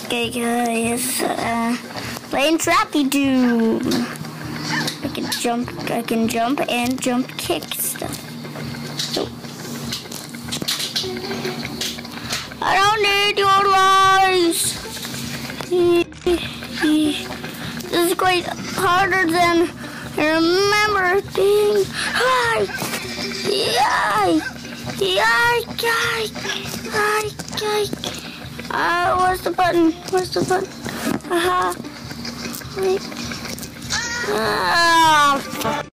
Okay, guys, playing Trappy Tomb. I can jump and jump kick stuff. So, I don't need your lies. This is quite harder than I remember it being. Where's the button? Where's the button? Aha. Wait.